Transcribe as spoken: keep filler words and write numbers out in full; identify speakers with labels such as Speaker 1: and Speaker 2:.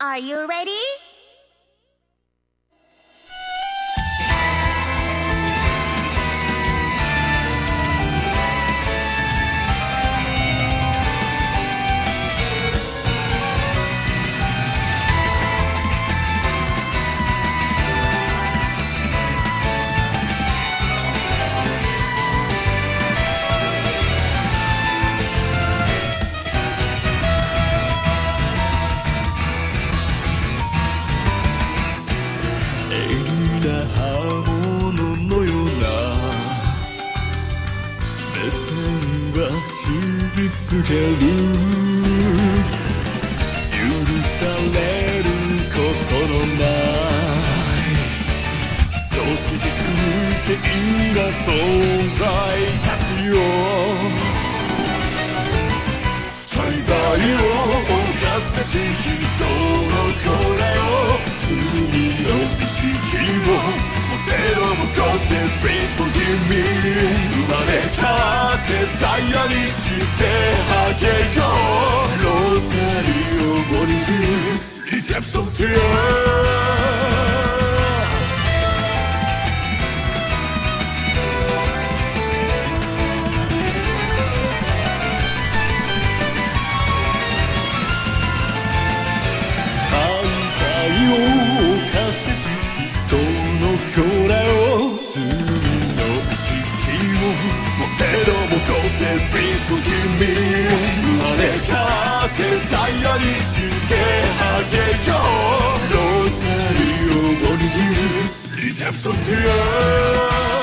Speaker 1: Are you ready? つける許されることのないそして崇敬な存在たちよ大罪を犯せし人のこれを罪の意識を持てろもこって Please forgive me 生まれ変わってダイヤにしてあげようローザリオ森にリデプションティアこれを罪の意識を持てろもとって Please forgive me 生まれ変わってダイヤにしてあげようローザリオを握るリデプションティア